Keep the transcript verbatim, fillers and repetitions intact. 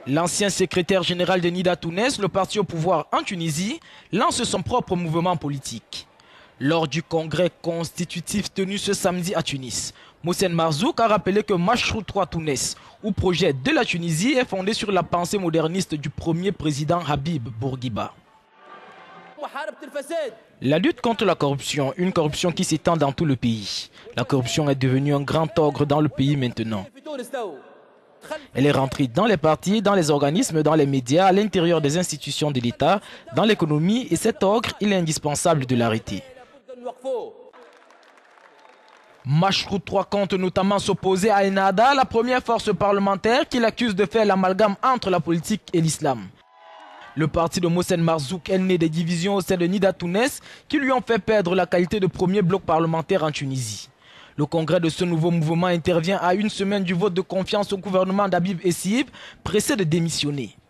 L'ancien secrétaire général de Nida Tounes, le parti au pouvoir en Tunisie, lance son propre mouvement politique. Lors du congrès constitutif tenu ce samedi à Tunis, Mohsen Marzouk a rappelé que Mashrou trois Tounes, ou projet de la Tunisie, est fondé sur la pensée moderniste du premier président Habib Bourguiba. La lutte contre la corruption, une corruption qui s'étend dans tout le pays. La corruption est devenue un grand ogre dans le pays maintenant. Elle est rentrée dans les partis, dans les organismes, dans les médias, à l'intérieur des institutions de l'État, dans l'économie, et cet ogre, il est indispensable de l'arrêter. Mashrou trois compte notamment s'opposer à Ennahda, la première force parlementaire qui l'accuse de faire l'amalgame entre la politique et l'islam. Le parti de Mohsen Marzouk est né des divisions au sein de Nida Tounes qui lui ont fait perdre la qualité de premier bloc parlementaire en Tunisie. Le congrès de ce nouveau mouvement intervient à une semaine du vote de confiance au gouvernement d'Habib Essib, pressé de démissionner.